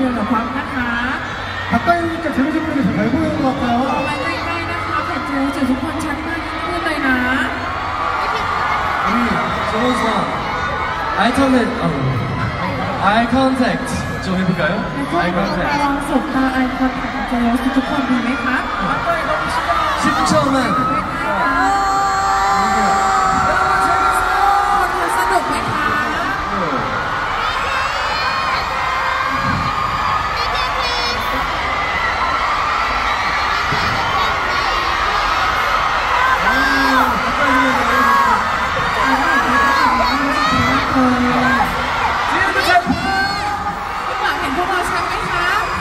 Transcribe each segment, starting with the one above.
นกับพร้อมนะคะ 가까이 오니까 제로제분들이 더 잘 보이는 것 เอา 같아요. ไว้ใกล้ๆนะคะเห็นเจอจุดทุกคนชัดมากขึ้นเลยนะ 우리 조원선 아이 컨택트 좀 해볼까요? อา 아이 ยคอนแทค 컨택트 ลองสบตาไอคอนแทคเจอทุกคนดีไหมคะ 10초만 คนสนุกไหมคะ คุณหวังเห็นพวกเราชัดไหมคะ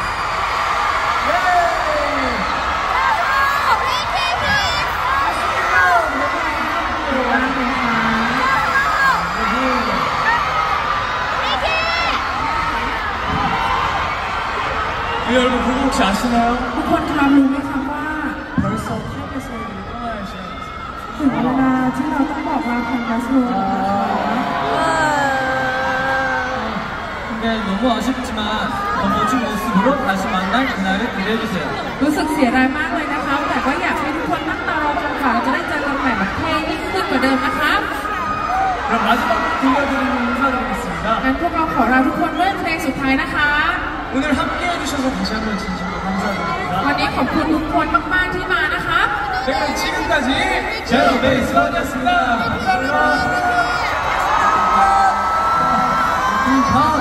여러분 그거 혹시 아시나요? ทุกคนคะรู้ไหมคะว่า 벌써 타임에서는 떠나야 시간이 ถึงเวลาที่เราต้องบอกลาคันดัสโลนะคะ 근데 너무 아쉽지만 더 멋진 모습으로 다시 만날 그날을 기대해주세요. รู้สึกเสียดายมากเลยนะคะแต่ก็อยากให้ทุกคนตั้งตารอจนกว่าเราจะได้เจอกันใหม่แบบเท่ยิ่งขึ้นกว่าเดิมนะคะ 그럼 마지막 들려드리는 인사드리겠습니다. งั้นพวกเราขอลาทุกคนด้วยเพลงสุดท้ายนะคะ 오늘 함께 해주셔서 다시 한번 진심으로 감사드립니다. วันนี้ขอบคุณทุกคนมากๆที่มานะคะ 그럼 지금까지 제로베이스원이었습니다. 감사합니다.